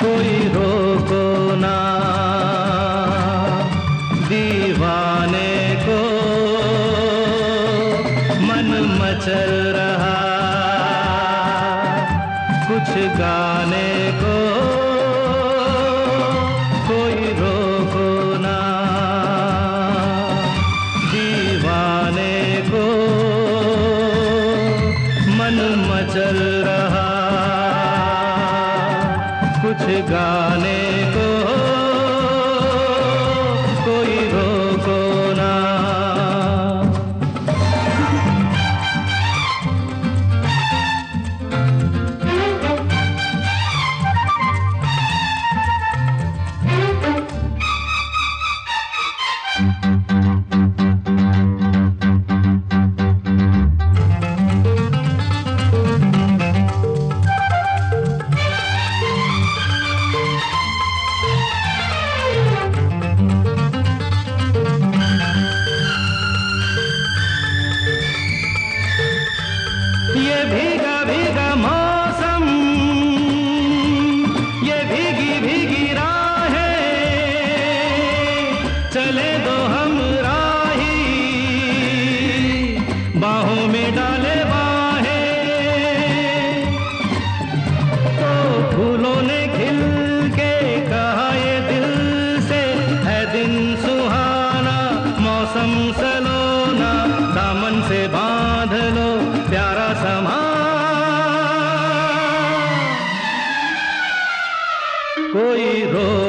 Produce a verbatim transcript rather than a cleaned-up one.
कोई रोको ना दीवाने को, मन मचल रहा कुछ गाने को। कोई रोको ना दीवाने को, मन मचल रहा कुछ गाने को। कोई रोको ना। ये भीगा भीगा मौसम, ये भीगी भीगी राहें, चले दो हम राही बाहों में डाले बाहें। तो फूलों ने खिल के कहा ये दिल से, है दिन सुहाना मौसम सलोना, दामन से बांध लो प्यारा समा। कोई रो